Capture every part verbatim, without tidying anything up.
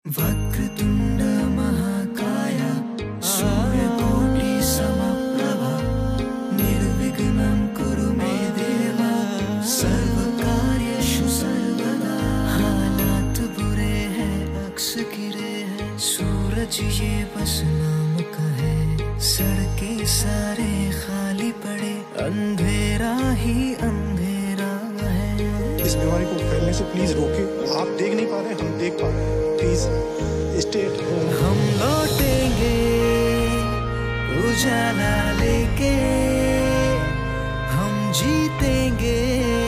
वक्रतुंड महाकाय सूर्यकोटि समप्रभा निर्विघ्नं कुरु मे देव सर्वकार्येषु सर्वदा। हालात बुरे हैं, अक्स गिरे हैं, सूरज ये बस नाम का है। सड़कें सारे खाली पड़े, अंधेरा ही अंधेरा है। इस बीमारी को फैलने से प्लीज रोके। आप देख नहीं पा रहे, हम देख पा रहे हैं। Please stay at home. हम लौटेंगे उजाला लेके, हम जीतेंगे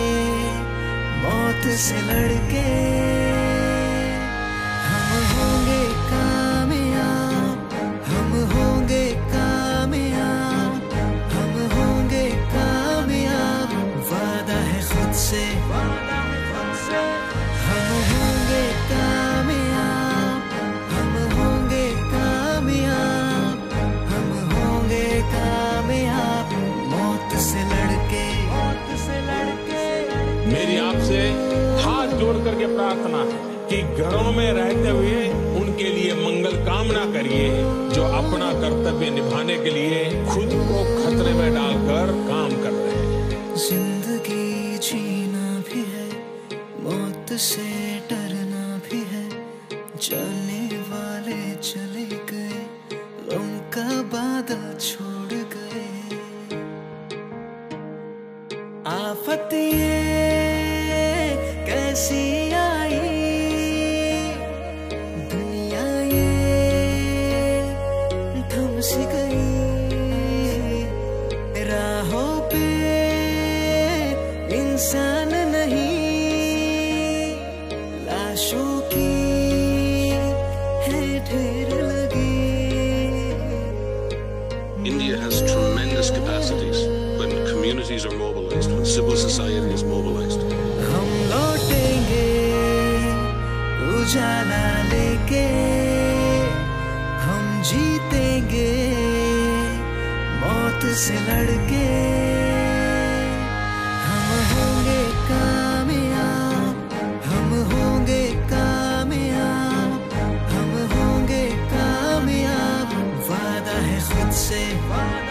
मौत से लड़के। हम होंगे कामयाब, हम होंगे कामयाब, हम होंगे कामयाब। वादा है खुद से, हम होंगे कामयाब, हम होंगे कामयाब, हम होंगे कामयाब। मौत से लड़के, मौत से लड़के। मेरी आपसे हाथ जोड़ करके प्रार्थना है कि घरों में रहते हुए उनके लिए मंगल कामना करिए, जो अपना कर्तव्य निभाने के लिए खुद को खतरे में डालकर काम कर रहे हैं। जिंदगी जीना भी है, मौत से डरना भी है। जाने वाले चले गए, गम का बादल छोड़ गए। आफत ये कैसी आई, दुनिया ये थम सी गई। राहों पे इंसान नहीं, लाशों की है ढेर लगी। India has tremendous capacities when communities are mobilized, when civil society is mobilized. हम लौटेंगे उजाला लेके, हम जीतेंगे मौत से लड़के। हम होंगे कामयाब, हम होंगे कामयाब, हम होंगे कामयाब। वादा है खुद से।